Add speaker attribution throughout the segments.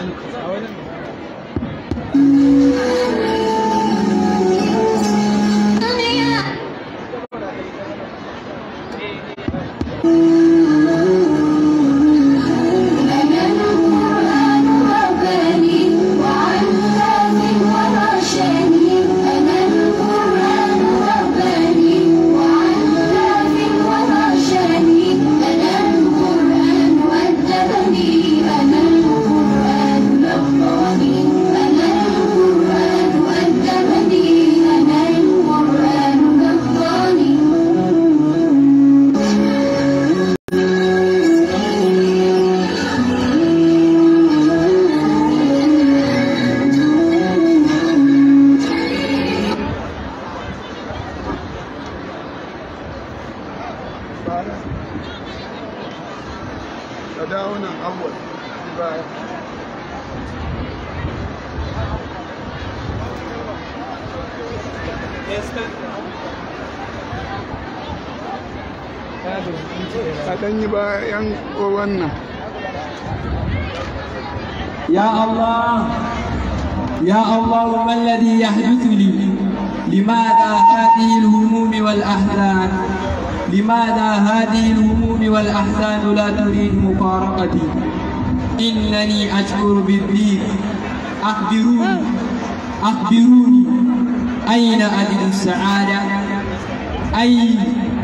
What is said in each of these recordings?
Speaker 1: تداونا أول أدني بيان قوانا.
Speaker 2: يا الله يا الله، ما الذي يحدث لي؟ لماذا هذه الهموم والأحزان؟ لماذا هذه الهموم والأحزان لا تريد مفارقتي؟ إنني أشعر بالضيق. أخبروني أين أجد السعادة؟ أين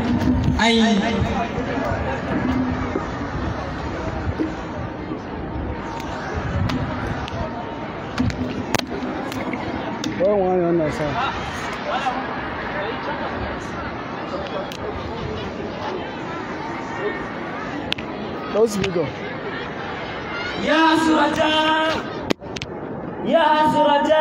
Speaker 3: يا حسرة يا حسرة،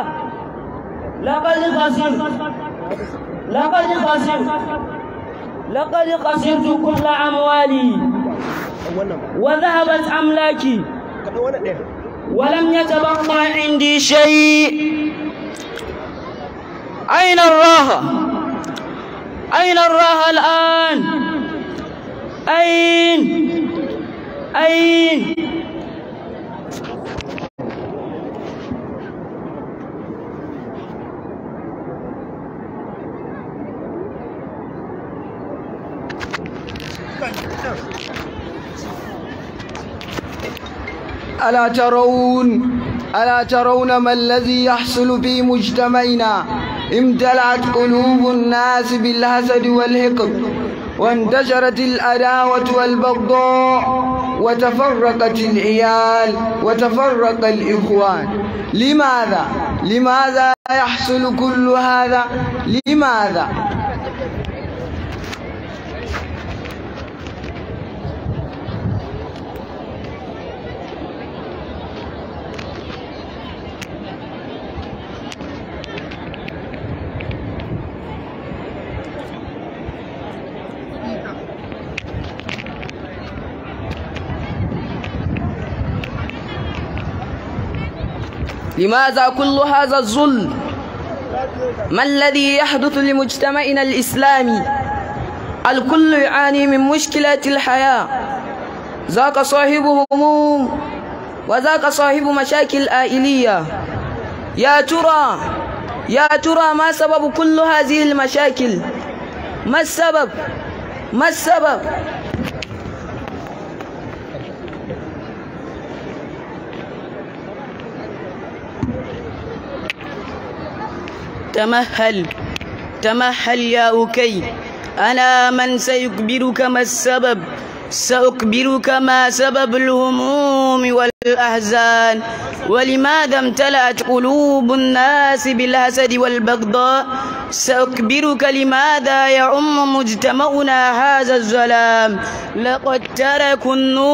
Speaker 3: لقد خسرت كل أموالي وذهبت أملاكي ولم يتبقى عندي شيء. أين الراحة؟ أين الراحة الآن؟ أين؟
Speaker 4: ألا ترون ما الذي يحصل في مجتمعنا؟ امتلأت قلوب الناس بالحسد والحقد، وانتشرت العداوة والبغضاء، وتفرقت العيال وتفرق الإخوان. لماذا يحصل كل هذا؟ لماذا؟
Speaker 5: لماذا كل هذا الظلم؟ ما الذي يحدث لمجتمعنا الإسلامي؟ الكل يعاني من مشكلات الحياة، ذاك صاحب هموم وذاك صاحب مشاكل عائلية. يا ترى ما سبب كل هذه المشاكل؟ ما السبب؟ تمهل يا أكي، أنا من سيخبرك ما السبب. سأخبرك ما سبب الهموم والأحزان، ولماذا امتلأت قلوب الناس بالحسد والبغضاء. سأخبرك لماذا يعم مجتمعنا هذا الظلام. لقد تركوا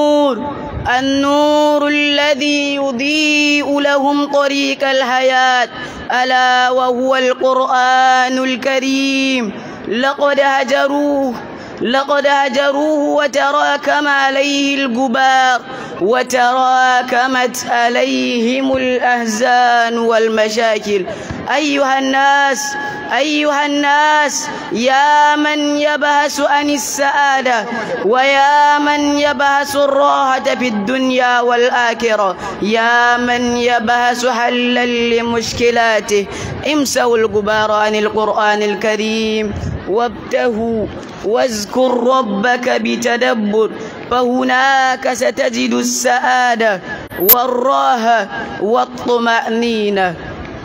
Speaker 5: النور الذي يضيء لهم طريق الحياة، ألا وهو القرآن الكريم. لقد لقد هجروه وتراكم عليه الغبار وتراكمت عليهم الأحزان والمشاكل. أيها الناس يا من يبحث عن السعادة ويا من يبحث الراحة في الدنيا والآخرة، يا من يبحث حلا لمشكلاته، امسوا الغبار عن القرآن الكريم وابتهوا واذكر ربك بتدبر، فهناك ستجد السعادة والراحة والطمأنينة.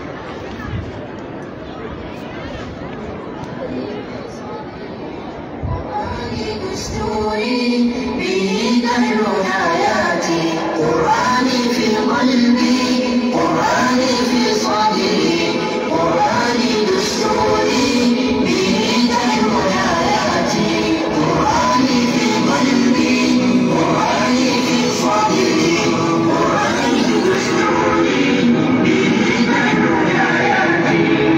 Speaker 6: دستوري به نحن حياتي، قرآني في قلبي، قرآني في صدري، قرآني دستوري به نحن حياتي، قرآني في قلبي، قرآني في صدري، قرآني دستوري به نحن حياتي.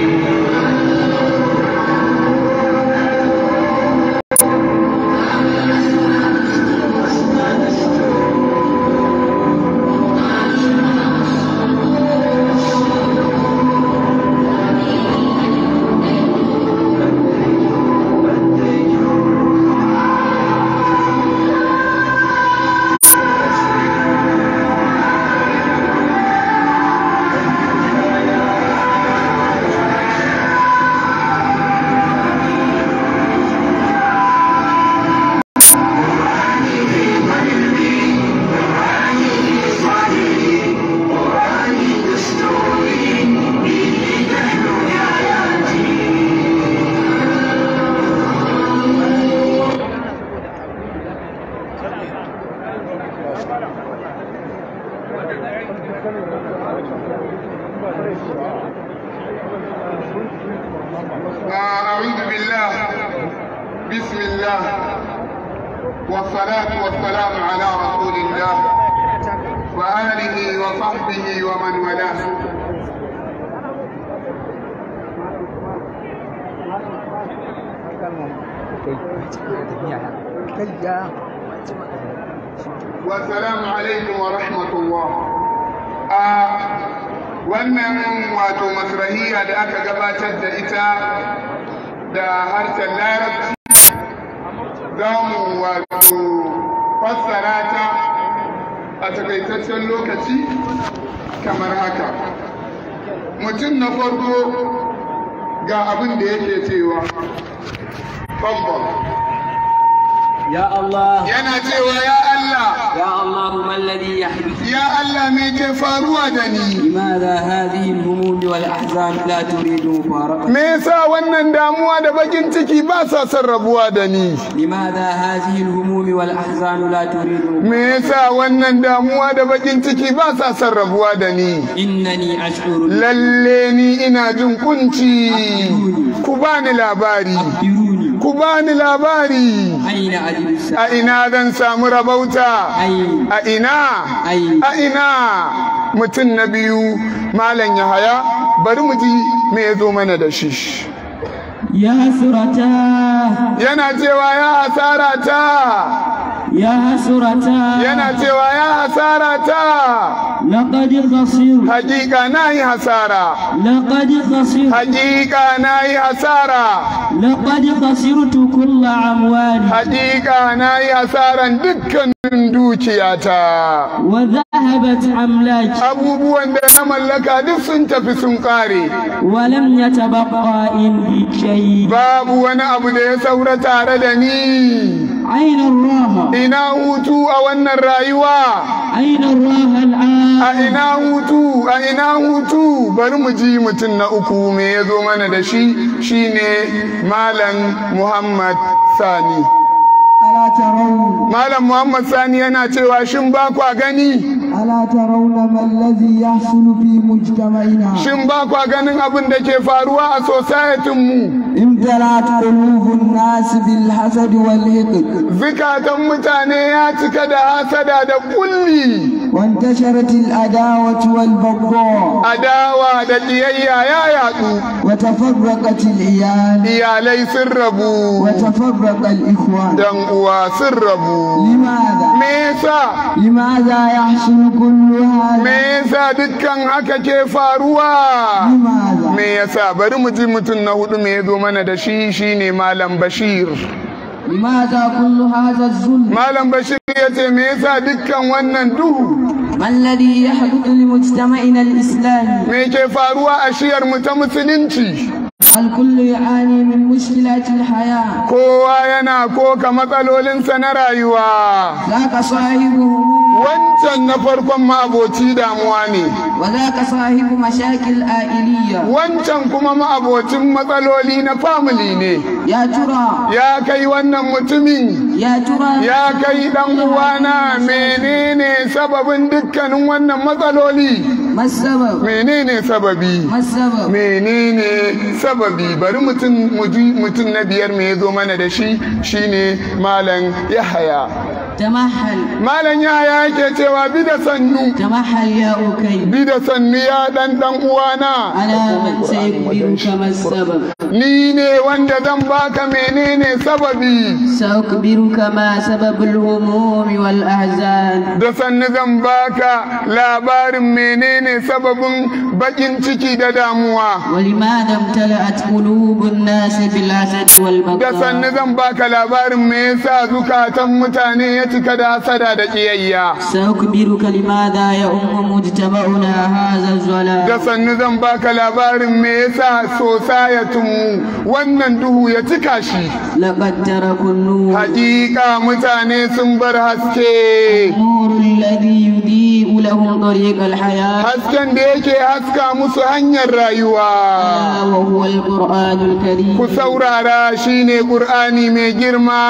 Speaker 1: أعوذ بالله، بسم الله، والصلاة والسلام على رسول الله وآله وصحبه ومن والاه. والسلام عليكم ورحمة الله. wannan wato masrahiya da aka gabatar da ita da harshen larabci za mu wato fassara ta a takaitaccen lokaci kamar haka. Mutum na farko ga abin da yake cewa tabbas
Speaker 2: يا الله
Speaker 1: yana cewa ya Allah
Speaker 2: يا الله ما الذي يحدث
Speaker 1: ya Allah me ke faruwa da ni
Speaker 2: لماذا هذه الهموم والأحزان لا تريد مفارقة
Speaker 1: me yasa wannan damuwa da bakin ciki ba sa son rabuwa da ni
Speaker 2: لماذا هذه الهموم والأحزان لا تريد
Speaker 1: me yasa wannan damuwa da bakin ciki ba sa son rabuwa da ni
Speaker 2: إنني أشعر
Speaker 1: lalle ni ina jin kunci ku bani labari
Speaker 2: أخبروني
Speaker 1: ku bani labari
Speaker 2: أين أجد السعادة
Speaker 1: a ina zan samu rabauta
Speaker 2: أين
Speaker 1: a ina
Speaker 2: أين
Speaker 1: a ina mutum na biyu malam Yahaya bari mu ji me ya zo mana da shi
Speaker 2: يا حسرتا
Speaker 1: yana cewa ya hasara ta
Speaker 2: يا حسرتا
Speaker 1: yana cewa ya hasara ta
Speaker 2: لقد خسرت
Speaker 1: hakika nayi hasara
Speaker 2: لقد خسرت
Speaker 1: hakika nayi hasara
Speaker 2: لقد خسرت كل أموالي
Speaker 1: hakika nayi hasaran dukkanin dukiyata
Speaker 2: وذهبت أملاكي
Speaker 1: abubuwan da na mallaka duk sun tafi sun kare
Speaker 2: ولم يتبقى عندي شيء
Speaker 1: babu wani abu da ya saura tare da ni
Speaker 2: أين الراحة
Speaker 1: ina hutu a wannan rayuwa
Speaker 2: أين الراحة
Speaker 1: a
Speaker 2: الآن
Speaker 1: ina hutu bari mu ji mutum na uku me ya zo mana da shi shine malam Muhammad Sani
Speaker 2: ألا ترون
Speaker 1: malam Muhammad Sani yana cewa shin ba kwa gani
Speaker 2: ألا ترون ما الذي يحصل في مجتمعنا
Speaker 1: shin ba kwa ganin abin da ke faruwa a society mu
Speaker 2: امتلأت قلوب الناس بالحسد والحقد
Speaker 1: zikatan mutane ya cika da hasada da kulli
Speaker 2: وانتشرت العداوة والبغضاء
Speaker 1: adawa da ƙiyayya ya yaɗu
Speaker 2: وتفرقت العيال
Speaker 1: iyalai sun rabu
Speaker 2: وتفرق الإخوان
Speaker 1: dan uwa sun rabu
Speaker 2: لماذا؟
Speaker 1: me yasa
Speaker 2: لماذا يحصل كل هذا؟
Speaker 1: me yasa dukkan haka ke faruwa
Speaker 2: لماذا؟
Speaker 1: me yasa bari mu ji mutum na hudu me yazo mana da shi shine malam Bashir
Speaker 2: لماذا كل هذا الظلم؟
Speaker 1: malam Bashir yace me yasa dukkan wannan duhu
Speaker 2: ما الذي يحدث لمجتمعنا الإسلامي؟
Speaker 1: me ke faruwa a shiyar mu ta musulunci
Speaker 2: الكل يعاني من مشكلات الحياة
Speaker 1: kowa yana koka matsalolinsa na rayuwa
Speaker 2: ذاك صاحبه
Speaker 1: wancan na farkon ma'aboci damuwa ne
Speaker 2: وذاك صاحب مشاكل عائلية
Speaker 1: wancan kuma ma'abocin matsaloli na family ne
Speaker 2: يا ترى
Speaker 1: ya kai wannan mutumin
Speaker 2: يا ترى
Speaker 1: ya kai dan uwana menene sababin dukkanin wannan matsaloli
Speaker 2: ما السبب؟
Speaker 1: menene sababi
Speaker 2: ما السبب؟
Speaker 1: menene sababi bari mutum na biyar me yazo mana da shi shine malam Yahaya
Speaker 2: تمحل
Speaker 1: malam Yahaya yake cewa bi da sannu
Speaker 2: تمحل يا أوكي
Speaker 1: bi da sannu ya dan uwana
Speaker 2: على من سيخبرك ما السبب
Speaker 1: ni ne wanda zan baka menene sababi
Speaker 2: سأخبرك ما سبب الهموم والأحزان
Speaker 1: da sannu zan baka labarin menene sababin bakin ciki da damuwa
Speaker 2: ولماذا امتلأت قلوب الناس بالحسد
Speaker 1: da
Speaker 2: والبغضاء
Speaker 1: sannu zan baka labarin me yasa zukatan mutane ya cika da hasada da kiyayya
Speaker 2: سأخبرك لماذا يؤم مجتمعنا هذا الظلام
Speaker 1: da sannu zan baka labarin me yasa societymu wannan duhu ya cika shi
Speaker 2: لقد تركوا النور
Speaker 1: hakika mutane sun bar haske
Speaker 2: النور الذي يضيء لهم طريق الحياة
Speaker 1: hasken da yake haska musu hanyar rayuwa
Speaker 2: وهو القرآن الكريم
Speaker 1: ku saurara shine qur'ani mai girma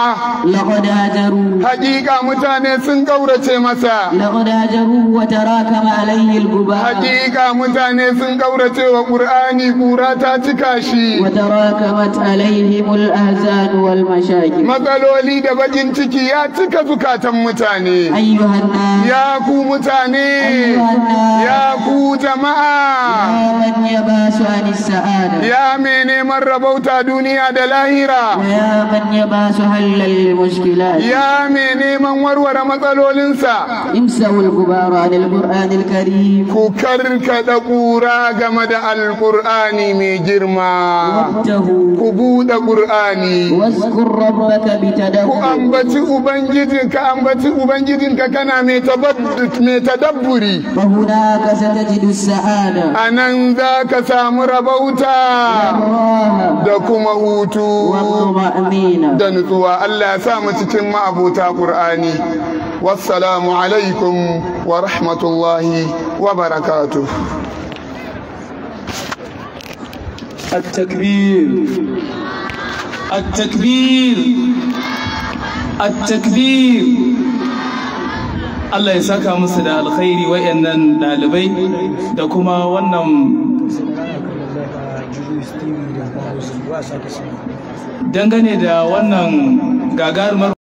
Speaker 2: لقد هاجروا
Speaker 1: hakika mutane sun kaurace masa
Speaker 2: لقد هاجروا وتراكم عليه الغبار
Speaker 1: hakika mutane sun kaurace wa qur'ani kura ta cika shi
Speaker 2: وتراكمت عليهم الأحزان والمشاكل
Speaker 1: matsaloli da bakin ciki ya cika zukatan mutane
Speaker 2: أيها الناس
Speaker 1: ya ku mutane ya ku jama'a
Speaker 2: يا من يباس عن السعادة
Speaker 1: ya mai neman rabauta duniya da lahira
Speaker 2: ويا من يباس حل المشكلات
Speaker 1: ya mai neman warware matsalolinsa
Speaker 2: امسوا الغبار عن القرآن الكريم
Speaker 1: ku karkada ƙura game da alƙur'ani mai girma
Speaker 2: وابتهوا
Speaker 1: ku buɗe ƙur'ani
Speaker 2: واذكر ربك
Speaker 1: ku
Speaker 2: بتدبر
Speaker 1: ambaci ubangijinka kana mai tadabburi
Speaker 2: فهناك ستجد السعادة
Speaker 1: a nan za ka samu rabauta
Speaker 2: والراحة
Speaker 1: da kuma hutu
Speaker 2: والطمأنينة
Speaker 1: da nutsuwa Allah ya sa mu cikin ma'abota Qur'ani wassalamu alaikum wa rahmatullahi wa barakatuh
Speaker 7: التكبير التكبير التكبير Allah ya saka musu da alkhairi wayannan dalibai da kuma wannan dangane da wannan gagarumar